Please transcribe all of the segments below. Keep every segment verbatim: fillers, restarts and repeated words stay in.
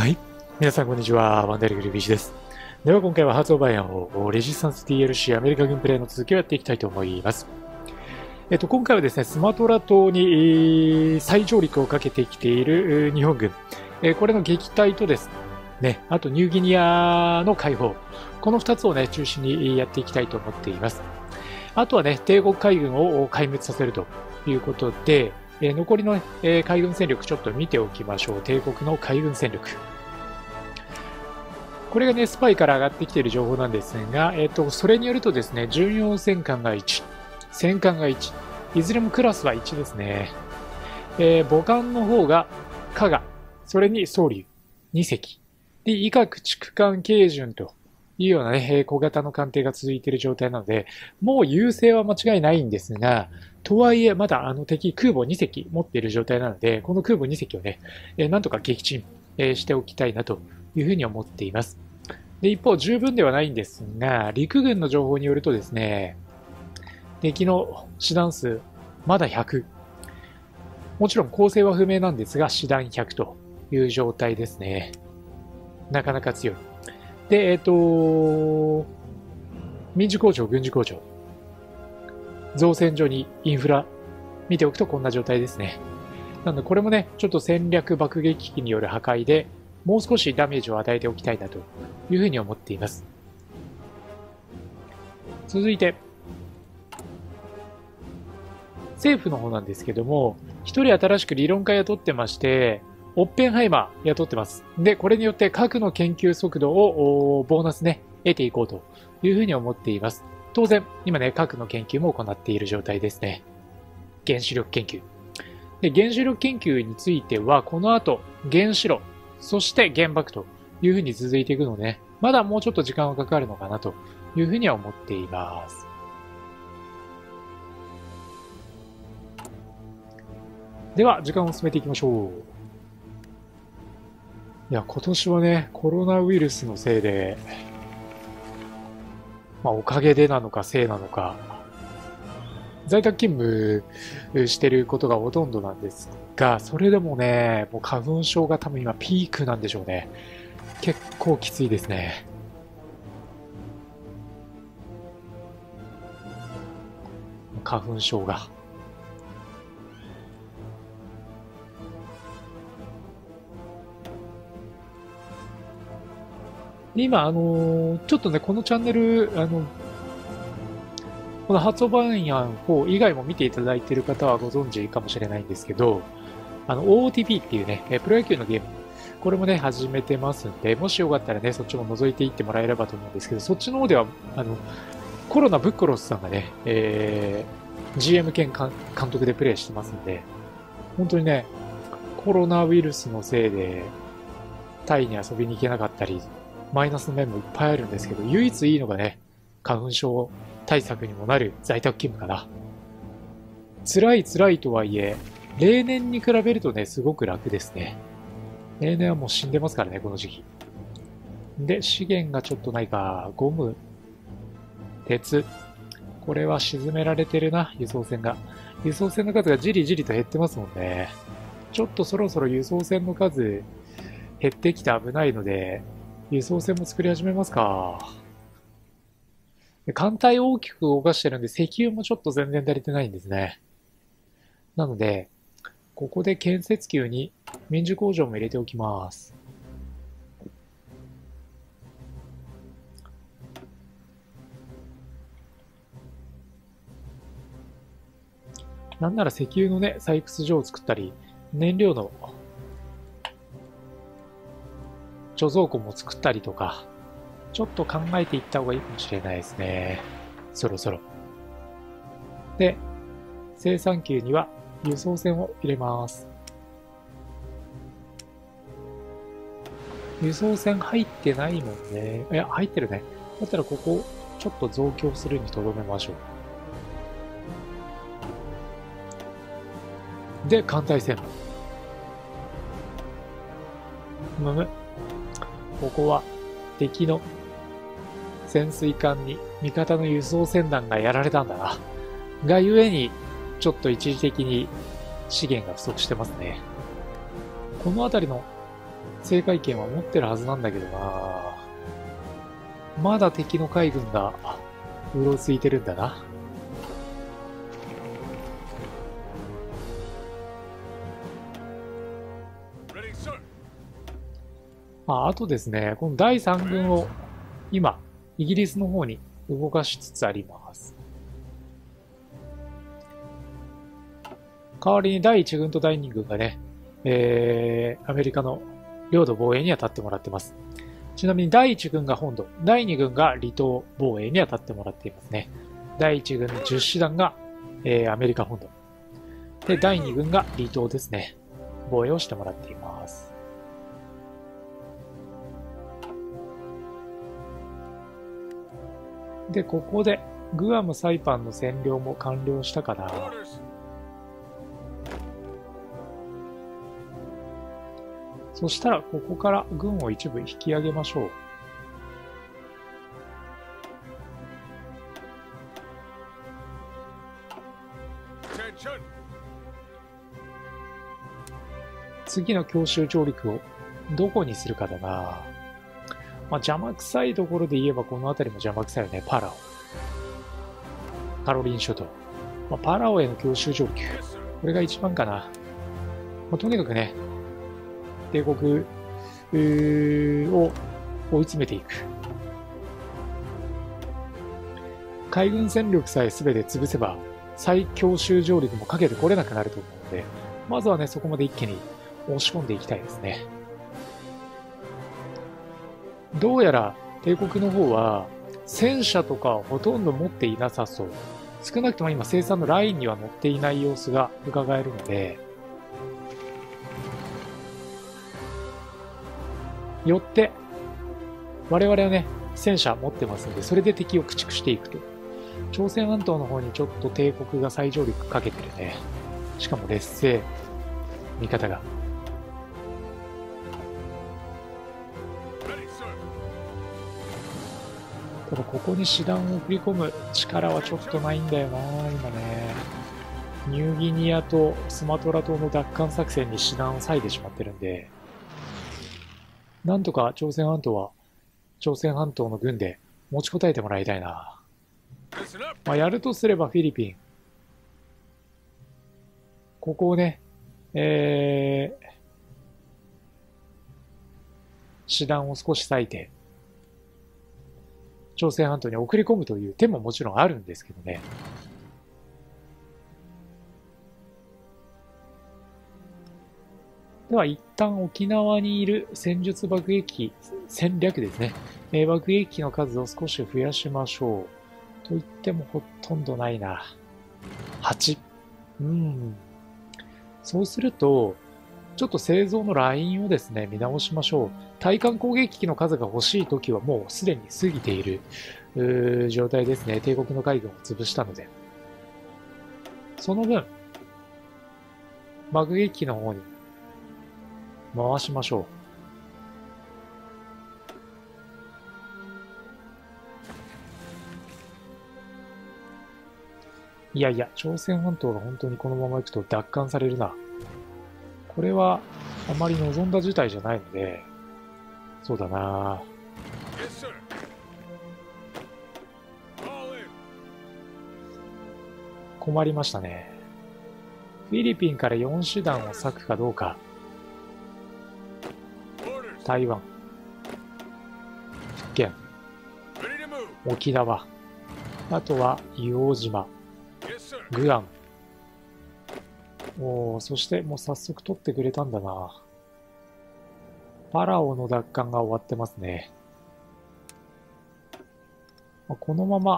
はい。皆さん、こんにちは。ワンダリグルビーシです。では、今回はハーツオブアイアンをレジスタンス ティーエルシー アメリカ軍プレイの続きをやっていきたいと思います。えっと、今回はですね、スマトラ島に再上陸をかけてきている日本軍。えこれの撃退とですね、あとニューギニアの解放。この二つをね、中心にやっていきたいと思っています。あとはね、帝国海軍を壊滅させるということで、えー、残りの、ねえー、海軍戦力ちょっと見ておきましょう。帝国の海軍戦力。これがね、スパイから上がってきている情報なんですが、えっと、それによるとですね、巡洋戦艦がいち、戦艦がいち、いずれもクラスはいちですね。えー、母艦の方が加賀、それに宗龍、に隻。で、以下駆逐艦慶順というようなね、小型の艦艇が続いている状態なので、もう優勢は間違いないんですが、とはいえ、まだあの敵空母に隻持っている状態なので、この空母に隻をね、えー、なんとか撃沈、えー、しておきたいなというふうに思っています。で、一方、十分ではないんですが、陸軍の情報によるとですね、敵の師団数、まだひゃく。もちろん構成は不明なんですが、師団ひゃくという状態ですね。なかなか強い。で、えっと、民事工場、軍事工場。造船所にインフラ。見ておくとこんな状態ですね。なので、これもね、ちょっと戦略爆撃機による破壊で、もう少しダメージを与えておきたいなというふうに思っています。続いて、政府の方なんですけども、一人新しく理論家雇ってまして、オッペンハイマー雇ってます。で、これによって核の研究速度をボーナスね、得ていこうというふうに思っています。当然、今ね、核の研究も行っている状態ですね。原子力研究。で、原子力研究については、この後、原子炉、そして原爆というふうに続いていくので、ね、まだもうちょっと時間はかかるのかなというふうには思っています。では、時間を進めていきましょう。いや、今年はね、コロナウイルスのせいで、まあ、おかげでなのか、せいなのか、在宅勤務してることがほとんどなんですが、それでもね、もう花粉症が多分今ピークなんでしょうね。結構きついですね。花粉症が。今、あのー、ちょっとね、このチャンネル、あの、このハーツオブアイアンフォー以外も見ていただいている方はご存知かもしれないんですけど、あの、オーオーティーピー っていうね、プロ野球のゲーム、これもね、始めてますんで、もしよかったらね、そっちも覗いていってもらえればと思うんですけど、そっちの方では、あの、コロナブッコロスさんがね、えー、ジーエム 兼監督でプレイしてますんで、本当にね、コロナウイルスのせいで、タイに遊びに行けなかったり、マイナスの面もいっぱいあるんですけど、唯一いいのがね、花粉症対策にもなる在宅勤務かな。辛い辛いとはいえ、例年に比べるとね、すごく楽ですね。例年はもう死んでますからね、この時期。で、資源がちょっとないか、ゴム、鉄。これは沈められてるな、輸送船が。輸送船の数がじりじりと減ってますもんね。ちょっとそろそろ輸送船の数減ってきて危ないので、輸送船も作り始めますか。艦隊を大きく動かしてるんで、石油もちょっと全然足りてないんですね。なので、ここで建設機に民需工場も入れておきます。なんなら石油のね、採掘場を作ったり、燃料の貯蔵庫も作ったりとか、ちょっと考えていった方がいいかもしれないですね。そろそろ。で、生産機には輸送船を入れます。輸送船入ってないもんね。いや、入ってるね。だったらここ、ちょっと増強するにとどめましょう。で、艦隊船。むむ。ここは敵の潜水艦に味方の輸送船団がやられたんだな。がゆえに、ちょっと一時的に資源が不足してますね。この辺りの制海権は持ってるはずなんだけどな。まだ敵の海軍がうろついてるんだな。あ、あとですね、このだいさん軍を今、イギリスの方に動かしつつあります。代わりにだいいち軍とだいに軍がね、えー、アメリカの領土防衛には立ってもらってます。ちなみにだいいち軍が本土、だいに軍が離島防衛には立ってもらっていますね。だいいち軍じゅっ師団が、えー、アメリカ本土。で、だいに軍が離島ですね。防衛をしてもらっています。で、ここでグアム・サイパンの占領も完了したかな。そしたら、ここから軍を一部引き上げましょう。次の強襲上陸をどこにするかだな。まあ、邪魔くさいところで言えばこの辺りも邪魔くさいよね。パラオ。カロリン諸島。まあ、パラオへの強襲上陸。これが一番かな。まあ、とにかくね、帝国を追い詰めていく。海軍戦力さえ全て潰せば、再強襲上陸もかけてこれなくなると思うので、まずはね、そこまで一気に押し込んでいきたいですね。どうやら帝国の方は戦車とかほとんど持っていなさそう。少なくとも今生産のラインには乗っていない様子が伺えるので、よって我々はね、戦車持ってますので、それで敵を駆逐していくと。朝鮮半島の方にちょっと帝国が再上陸かけてるね。しかも劣勢。味方が。ただここに師団を送り込む力はちょっとないんだよな、今ね。ニューギニアとスマトラ島の奪還作戦に師団を割いてしまってるんで、なんとか朝鮮半島は、朝鮮半島の軍で持ちこたえてもらいたいな。まあ、やるとすればフィリピン。ここをね、えー、師団を少し割いて、朝鮮半島に送り込むという手ももちろんあるんですけどね。では一旦沖縄にいる戦術爆撃機、戦略ですね。えー、爆撃機の数を少し増やしましょう。と言ってもほとんどないな。はち。うん。そうすると、ちょっと製造のラインをですね、見直しましょう。対艦攻撃機の数が欲しいときはもうすでに過ぎている状態ですね。帝国の海軍を潰したので。その分、爆撃機の方に回しましょう。いやいや、朝鮮半島が本当にこのまま行くと奪還されるな。これはあまり望んだ事態じゃないので、そうだな。困りましたね。フィリピンからよん師団を割くかどうか。台湾、福建、沖縄、あとは硫黄島、グアム。おー、そしてもう早速取ってくれたんだな。パラオの奪還が終わってますね。このまま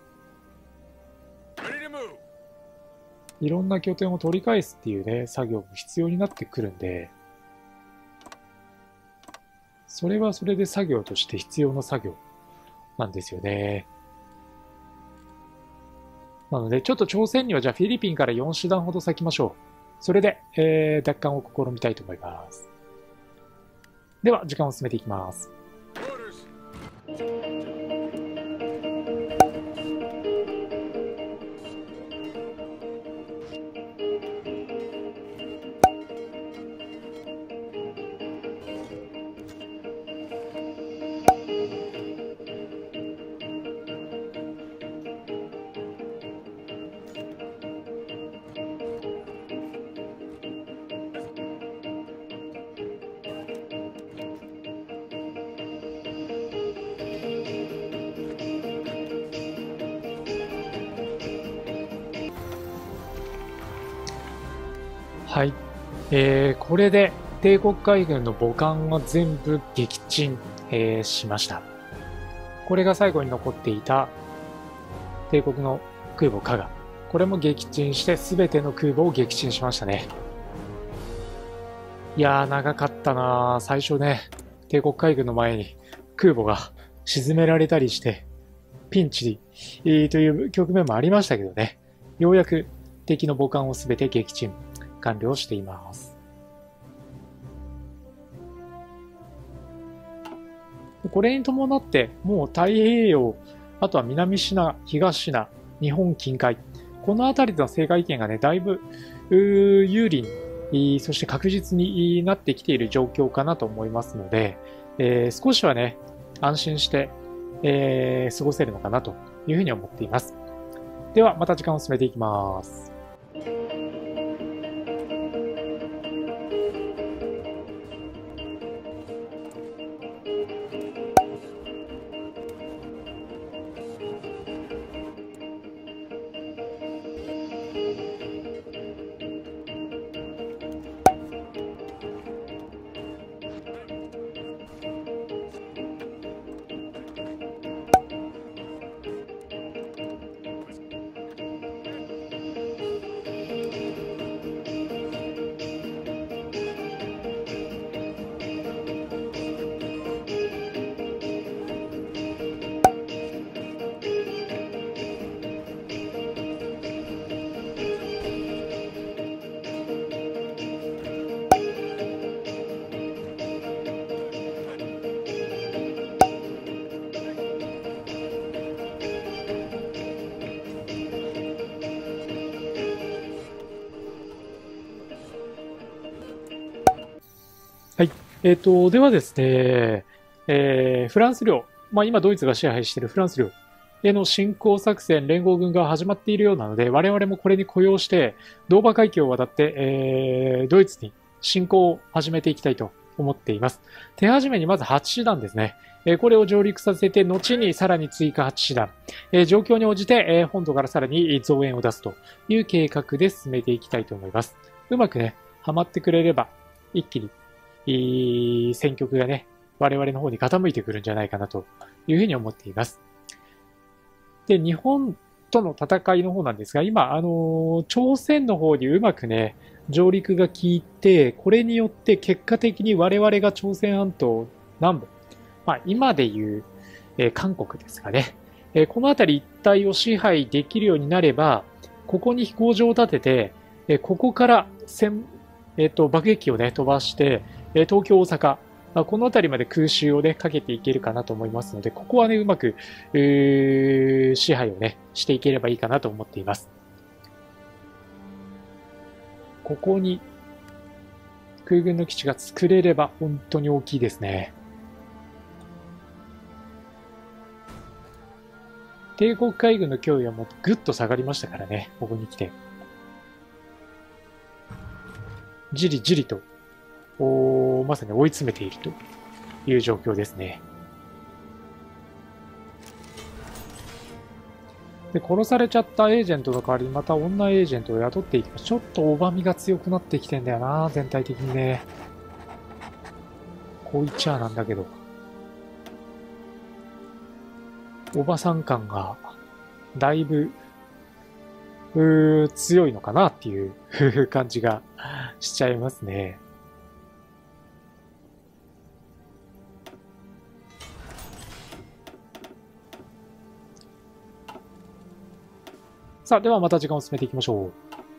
いろんな拠点を取り返すっていうね、作業も必要になってくるんで、それはそれで作業として必要な作業なんですよね。なので、ちょっと朝鮮にはじゃあフィリピンからよん師団ほど割きましょう。それで、えー、奪還を試みたいと思います。では、時間を進めていきます。 はい。えー、これで帝国海軍の母艦は全部撃沈、えー、しました。これが最後に残っていた帝国の空母加賀。これも撃沈して全ての空母を撃沈しましたね。いやー、長かったなー。最初ね、帝国海軍の前に空母が沈められたりして、ピンチ、えー、という局面もありましたけどね。ようやく敵の母艦を全て撃沈、完了しています。これに伴って、もう太平洋、あとは南シナ、東シナ、日本近海、この辺りの制海権がね、だいぶ有利に、そして確実になってきている状況かなと思いますので、えー、少しはね、安心して、えー、過ごせるのかなというふうに思っています。では、また時間を進めていきます。はい。えっ、ー、と、ではですね、えー、フランス領、まあ今ドイツが支配しているフランス領への侵攻作戦、連合軍が始まっているようなので、我々もこれに雇用して、ドーバー海峡を渡って、えー、ドイツに侵攻を始めていきたいと思っています。手始めにまずはち師団ですね。えー、これを上陸させて、後にさらに追加はち師団、えー、状況に応じて、えー、本土からさらに増援を出すという計画で進めていきたいと思います。うまくね、ハマってくれれば、一気に戦局がね、我々の方に傾いてくるんじゃないかなというふうに思っています。で、日本との戦いの方なんですが、今、あの、朝鮮の方にうまくね、上陸が効いて、これによって結果的に我々が朝鮮半島南部、まあ今でいう、えー、韓国ですかね、えー、この辺り一帯を支配できるようになれば、ここに飛行場を立てて、えー、ここから戦、えっと、爆撃機をね、飛ばして、東京、大阪、この辺りまで空襲をね、かけていけるかなと思いますので、ここはね、うまく、えー、支配をね、していければいいかなと思っています。ここに空軍の基地が作れれば本当に大きいですね。帝国海軍の脅威はもうぐっと下がりましたからね、ここに来て。じりじりとおまさに追い詰めているという状況ですね。で、殺されちゃったエージェントの代わりにまた女エージェントを雇っていきます。ちょっとおばみが強くなってきてんだよな、全体的にね。こう言っちゃなんだけど。おばさん感がだいぶう強いのかなっていう感じがしちゃいますね。さあ、ではまた時間を進めていきましょう。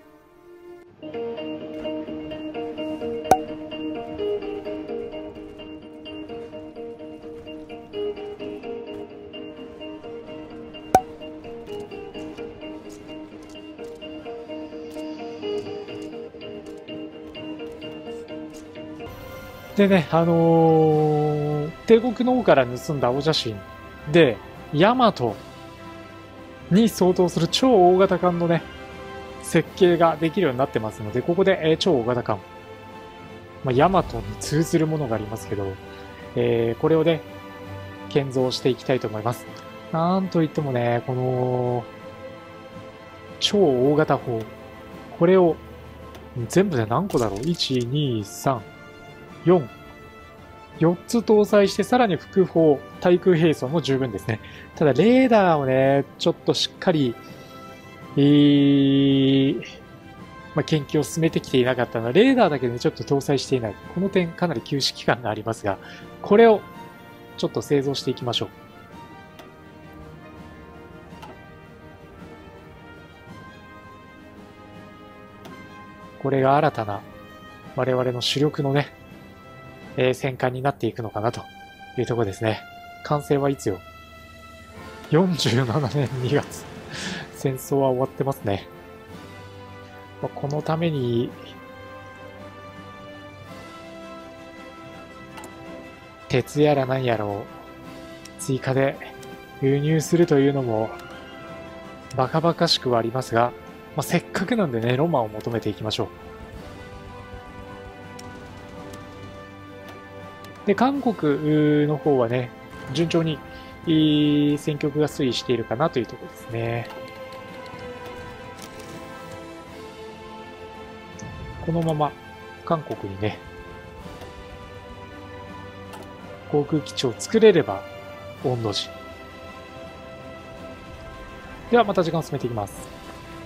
でね、あのー、帝国の方から盗んだ青写真で、ヤマトに相当する超大型艦のね、設計ができるようになってますので、ここで、えー、超大型艦、まあ、ヤマトに通ずるものがありますけど、えー、これをね、建造していきたいと思います。なんといってもね、この、超大型砲、これを全部で何個だろう ?いち、に、さん、よん。よっつ搭載して、さらに副砲、対空兵装も十分ですね。ただ、レーダーをね、ちょっとしっかり、えー、まあ、研究を進めてきていなかったので、レーダーだけでちょっと搭載していない。この点、かなり休止期間がありますが、これをちょっと製造していきましょう。これが新たな我々の主力のね、えー、戦艦になっていくのかなというところですね。完成はいつよ ?よんじゅうななねんにがつ。戦争は終わってますね。このために、鉄やら何やらを追加で輸入するというのもバカバカしくはありますが、まあ、せっかくなんでね、ロマンを求めていきましょう。で、韓国の方はね、順調に戦局が推移しているかなというところですね。このまま韓国にね、航空基地を作れれば御の字。ではまた時間を進めていきます。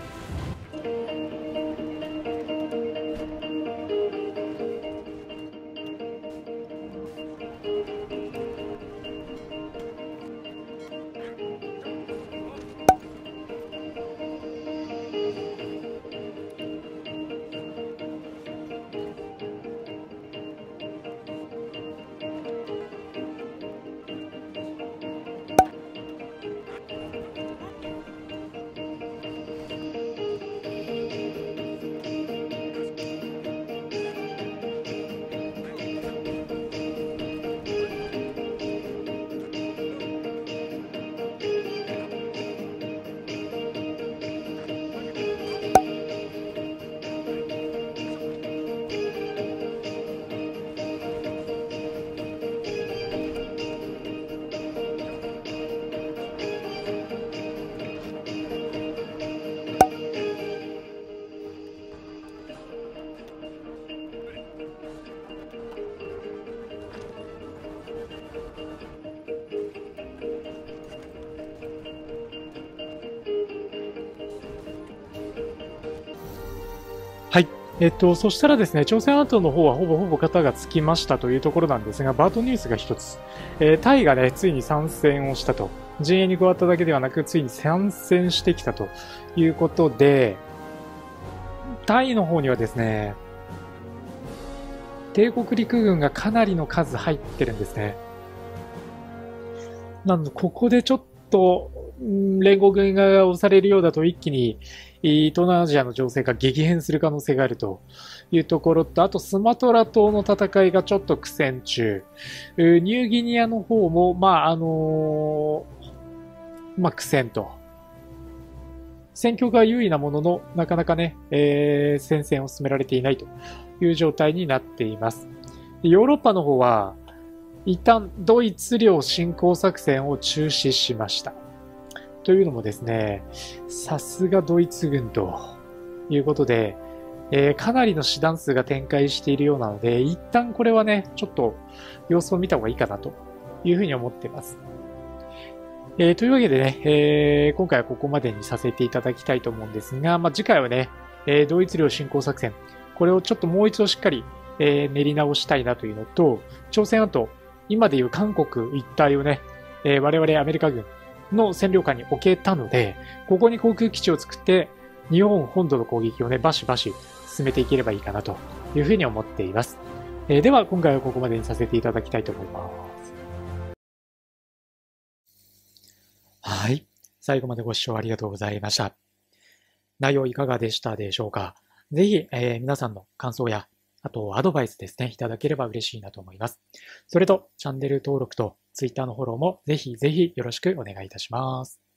はい。えっと、そしたらですね、朝鮮半島の方はほぼほぼ型がつきましたというところなんですが、バートニュースが一つ。えー、タイがね、ついに参戦をしたと。陣営に加わっただけではなく、ついに参戦してきたということで、タイの方にはですね、帝国陸軍がかなりの数入ってるんですね。なので、ここでちょっと、連合軍が押されるようだと一気に東南アジアの情勢が激変する可能性があるというところと、あとスマトラ島の戦いがちょっと苦戦中、ニューギニアの方も、まあ、あのー、まあ、苦戦と。戦況が優位なものの、なかなかね、えー、戦線を進められていないという状態になっています。ヨーロッパの方は、一旦ドイツ領侵攻作戦を中止しました。というのもですね、さすがドイツ軍ということで、えー、かなりの師団数が展開しているようなので、一旦これはね、ちょっと様子を見た方がいいかなというふうに思っています。えー、というわけでね、えー、今回はここまでにさせていただきたいと思うんですが、まあ、次回はね、えー、ドイツ領侵攻作戦、これをちょっともう一度しっかり、えー、練り直したいなというのと、朝鮮半島、今でいう韓国一帯をね、えー、我々アメリカ軍の占領下に置けたので、ここに航空基地を作って、日本本土の攻撃をね、バシバシ進めていければいいかなというふうに思っています。えー、では、今回はここまでにさせていただきたいと思います。はい。最後までご視聴ありがとうございました。内容いかがでしたでしょうか？ぜひ、えー、皆さんの感想や、あとアドバイスですね、いただければ嬉しいなと思います。それと、チャンネル登録と Twitter のフォローもぜひぜひよろしくお願いいたします。